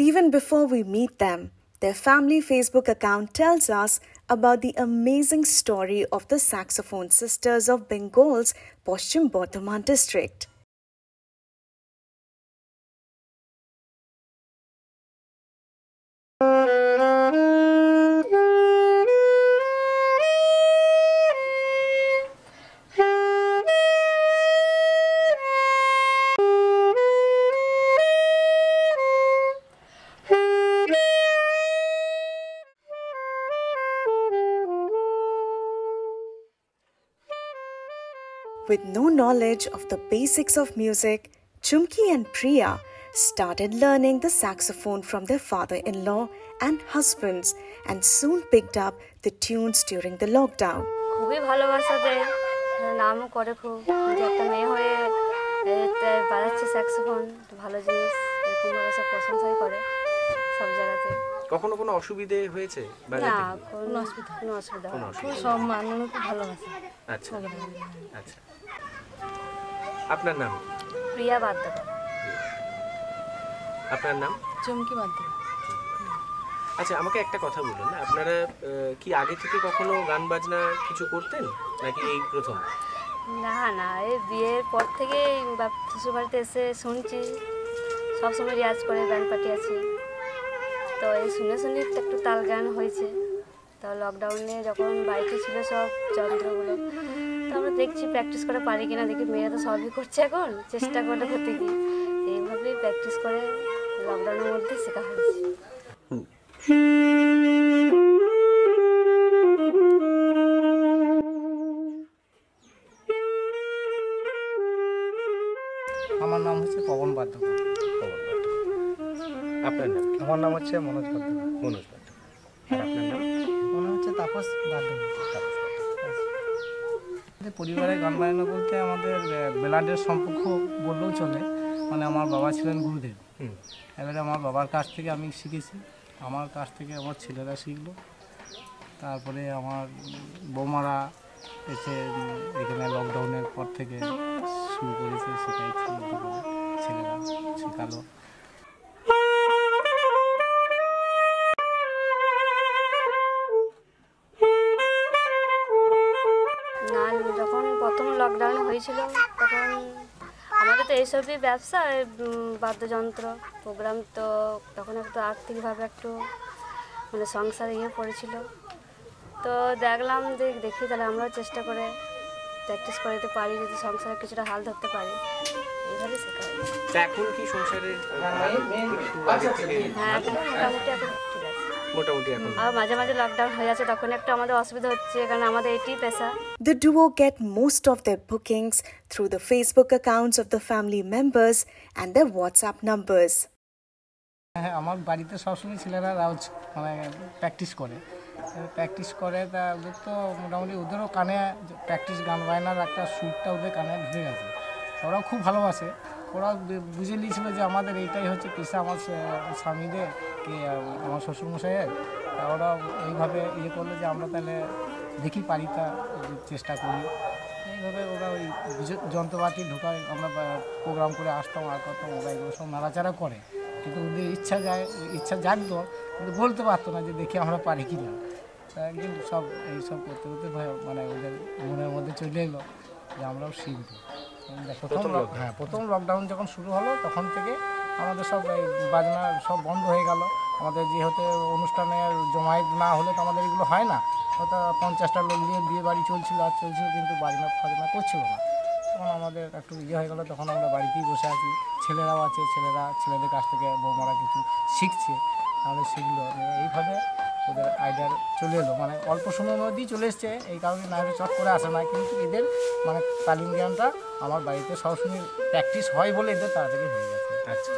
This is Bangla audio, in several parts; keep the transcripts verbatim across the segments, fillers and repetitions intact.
Even before we meet them, their family Facebook account tells us about the amazing story of the Saxophone Sisters of Bengal's Paschim Bardhaman district. With no knowledge of the basics of music, Chumki and Priya started learning the saxophone from their father-in-law and husbands and soon picked up the tunes during the lockdown. খুবই ভালোবাসা দেয়, নামও করে খুব, যে একটা মেয়ে হয়ে বাজাচ্ছে স্যাক্সোফোন, ভালো জিনিস, এরকম ভাবে সব প্রশংসাই করে সব জায়গাতে। কখনো কোনো অসুবিধে হয়েছে? না, কোনো অসুবিধা কোনো অসুবিধা হয় না, খুব সম্মান, খুব ভালোবাসে। আচ্ছা আচ্ছা, আপনার নাম? প্রিয়া বাদ্দার। আপনার নাম? চুমকি বাদ্দার। আচ্ছা, আমাকে একটা কথা বলুন, আপনারা কি আগে থেকে কখনো গান বাজনা কিছু করতেন নাকি এই প্রথম? না না, এই বিয়ের পর থেকে শ্বশুর বাড়িতে এসে শুনছি, সবসময় রেয়াজ করে গান পার্টি আছে, তো এই শুনে শুনে একটু তাল গান হয়েছে। তো লকডাউনে যখন বাড়িতে ছিল সব যন্ত্রগুলো, তো আমরা দেখছি প্র্যাকটিস করে পারি কিনা, দেখি মেয়েরা তো সবই করছে এখন, চেষ্টা করে করতে গিয়ে এইভাবেই প্র্যাকটিস করে লকডাউনের মধ্যে শেখা হয়েছে। আমার নাম হচ্ছে পবন বাদ্য। আপনার নাম? আমার নাম হচ্ছে মনোজ বাদ্য। মনোজ বাদ্য। আর আপনার নাম? মনে হচ্ছে তাপস বাদ্য। পরিবারে গান বাজনা বলতে আমাদের বেলাডের সম্পর্ক বললেও চলে, মানে আমার বাবা ছিলেন গুরুদেব। এবারে আমার বাবার কাছ থেকে আমি শিখেছি, আমার কাছ থেকে আমার ছেলেরা শিখলো, তারপরে আমার বৌমারা এসে এখানে লকডাউনের পর থেকে শুরু করেছে, শেখাইছি, ছেলেরা শেখালো। যখন প্রথম লকডাউন হয়েছিল তখন আমাদের তো এইসবই ব্যবসা, বাদ্যযন্ত্র প্রোগ্রাম, তো তখন একটু আর্থিকভাবে একটু মানে সংসার ইয়ে পড়েছিল, তো দেখলাম যে দেখি তাহলে আমরাও চেষ্টা করে প্র্যাকটিস করতে পারি, যদি সংসারে কিছুটা হাল ধরতে পারি, এইভাবে শেখা হয়েছে। এখন কি সংসারে? হ্যাঁ, এখন মোটামুটি এখন ঠিক আছে, মোটামুটি এখন। আর মাঝে মাঝে লকডাউন হয়ে যাচ্ছে, তখন একটু আমাদের অসুবিধা হচ্ছে, কারণ আমাদের এটাই পেশা। The duo get most of their bookings through the Facebook accounts of the family members and their WhatsApp numbers. হ্যাঁ, আমার বাড়িতে সবসময় ছেলেরা রাউজ মানে প্র্যাকটিস করে প্র্যাকটিস করে তা ওদের তো মোটামুটি ওদেরও কানে প্র্যাকটিস গান বায়নার একটা সুরটা ওদের কানে ঢুকে গেছে, ওরাও খুব ভালোবাসে। ওরাও বুঝে নিয়েছিল যে আমাদের এইটাই হচ্ছে পেশা, আমার স্বামীদের কি আমার শ্বশুরমশাইয়ের, তা ওরা এইভাবে ইয়ে করলো যে আমরা তাহলে দেখি পারি, তা চেষ্টা করি। এইভাবে ওরা ওই যন্ত্রপাতি ঢোকায়, আমরা প্রোগ্রাম করে আসতাম আর করতাম, ওরা এগুলো সব নাড়াচাড়া করে, কিন্তু ওদের ইচ্ছা যায় ইচ্ছা জাগতো, কিন্তু বলতে পারতো না যে দেখি আমরা পারি কি না। তা একদিন সব এইসব করতে করতে মানে ওদের মনের মধ্যে চলে এলো যে আমরাও শিখবো। প্রথম হ্যাঁ প্রথম লকডাউন যখন শুরু হলো তখন থেকে আমাদের সব এই বাজনা সব বন্ধ হয়ে গেল। আমাদের যেহেতু অনুষ্ঠানে জমায়েত না হলে তো আমাদের এগুলো হয় না, হয়তো পঞ্চাশটা লোক নিয়ে বিয়ে বাড়ি চলছিল আর চলছিল, কিন্তু বাজনা ফাজনা করছিল না। তখন আমাদের একটু ইয়ে হয়ে গেলো, তখন আমরা বাড়িতেই বসে আছি, ছেলেরাও আছে, ছেলেরা ছেলেদের কাছ থেকে বৌমারা কিছু শিখছে, তাহলে শিখলো, এইভাবে ওদের আইডিয়া চলে এলো, মানে অল্প সময়ের মধ্যেই চলে এসছে, এই কারণে নাইলে চট করে আসে না, কিন্তু এদের মানে তালিম জ্ঞানটা আমার বাড়িতে সবসময় প্র্যাকটিস হয় বলে এদের তাড়াতাড়ি হয়ে গেছে। আচ্ছা,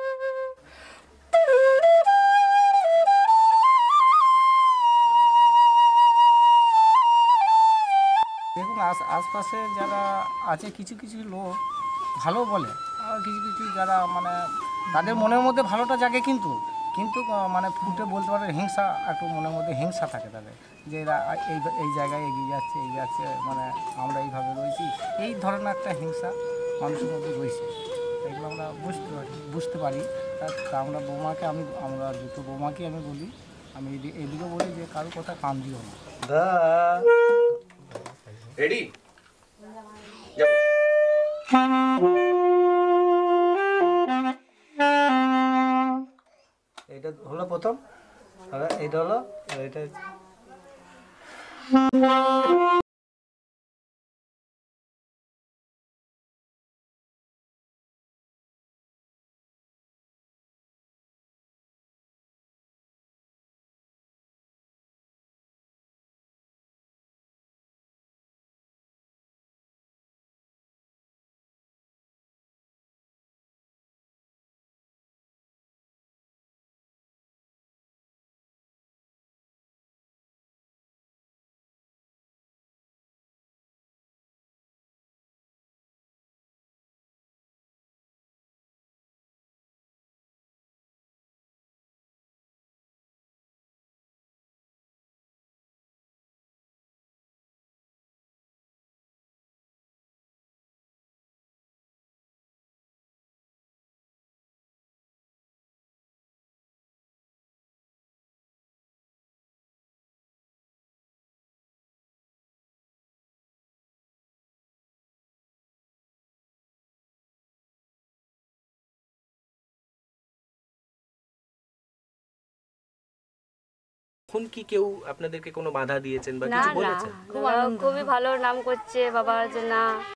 দেখুন আশপাশে যারা আছে কিছু কিছু লোক ভালো বলে, আর কিছু কিছু যারা মানে তাদের মনের মধ্যে ভালোটা জাগে, কিন্তু কিন্তু মানে ফুটে বলতে পারে হিংসা, একটু মনের মধ্যে হিংসা থাকে তাদের, যে এরা এই এই জায়গায় এগিয়ে যাচ্ছে এই যাচ্ছে, মানে আমরা এইভাবে রয়েছি, এই ধরনের একটা হিংসা মানুষের মধ্যে রয়েছে। এগুলো আমরা বুঝতে পারি বুঝতে পারি তা তা আমরা বৌমাকে আমি আমরা দুটো বৌমাকে আমি বলি, আমি এদি- এদিকে বলি যে কারো কথা কান দিও না। রেডি যাবো। এটা হলো প্রথম, আর এটা হলো আর এটা এখন কি কেউ আপনাদেরকে কোনো বাধা দিয়েছেন বা না কিছু না বলেছেন? খুব খুবই ভালো নাম করছে বাবা, যে না